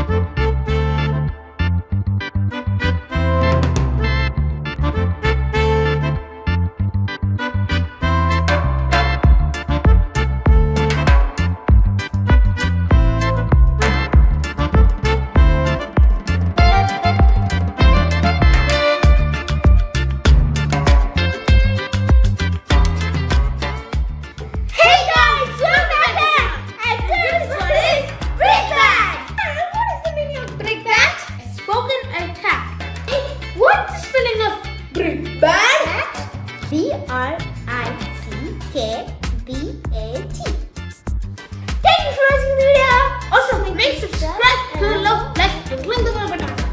BRICKBAT. Thank you for watching the video. Also, make subscribe to the like, and click the bell button.